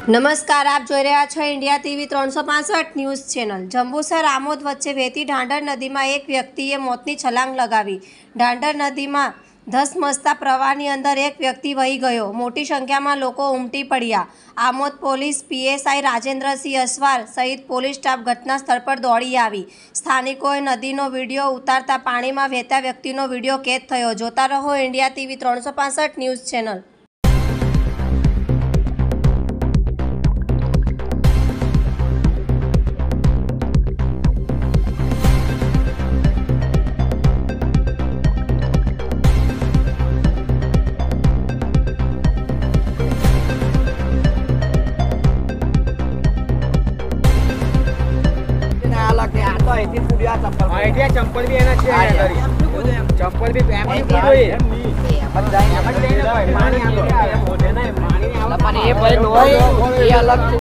નમસ્કાર, આપ જોઈ રહ્યા છો India TV 365 news channel. Jambusar Amod વચ્ચે વહેતી ઢાંઢર નદીમાં એક વ્યક્તિએ મોતની છલાંગ લગાવી। ઢાંઢર નદીમાં ધસમસતા પ્રવાહની અંદર એક વ્યક્તિ વહી ગયો। મોટી સંખ્યામાં લોકો ઉમટી પડ્યા। આમોદ પોલીસ પીએસઆઈ રાજેન્દ્રસિંહ અસવાર સહિત પોલીસ સ્ટાફ ઘટના સ્થળ પર દોડી આવી। સ્થાનિકોએ નદીનો વિડીયો ઉતારતા પાણીમાં વહેતા વ્યક્તિનો વિડીયો કેદ થયો। જોતા રહો ઇન્ડિયા ટીવી 365 ન્યૂઝ ચેનલ। चंपल भी है ना चंपल भी पानी अलग